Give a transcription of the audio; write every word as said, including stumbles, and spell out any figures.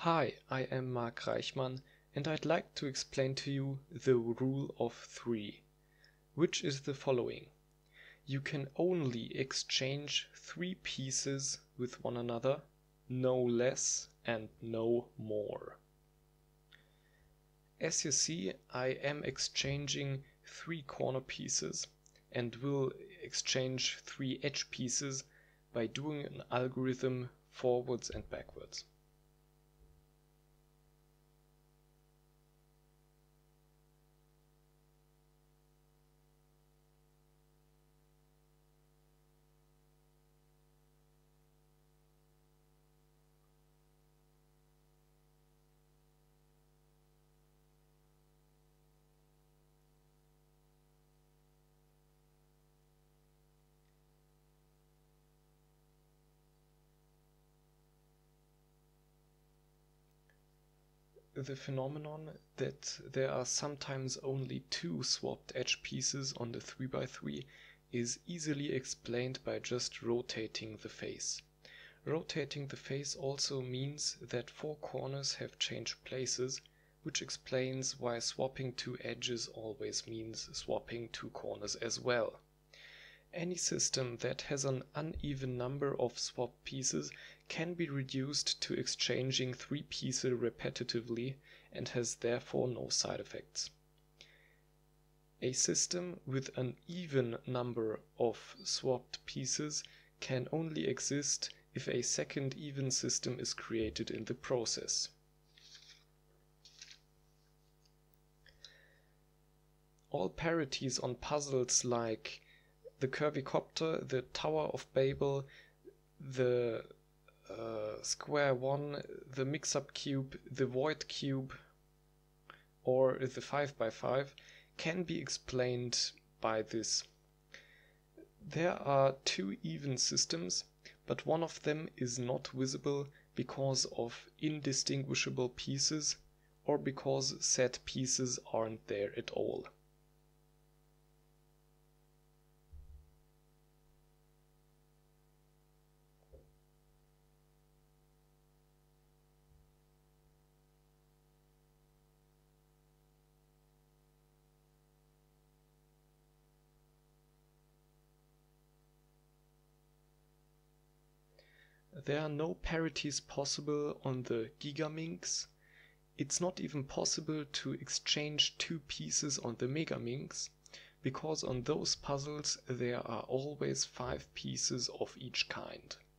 Hi, I am Mark Reichmann and I'd like to explain to you the rule of three, which is the following. You can only exchange three pieces with one another, no less and no more. As you see, I am exchanging three corner pieces and will exchange three edge pieces by doing an algorithm forwards and backwards. The phenomenon that there are sometimes only two swapped edge pieces on the three by three is easily explained by just rotating the face. Rotating the face also means that four corners have changed places, which explains why swapping two edges always means swapping two corners as well. Any system that has an uneven number of swapped pieces can be reduced to exchanging three pieces repetitively and has therefore no side effects. A system with an even number of swapped pieces can only exist if a second even system is created in the process. All parities on puzzles like the Curvicopter, the Tower of Babel, the uh, Square One, the Mix-Up Cube, the Void Cube, or the five by five can be explained by this. There are two even systems, but one of them is not visible because of indistinguishable pieces or because said pieces aren't there at all. There are no parities possible on the Gigaminx. It's not even possible to exchange two pieces on the Megaminx, because on those puzzles there are always five pieces of each kind.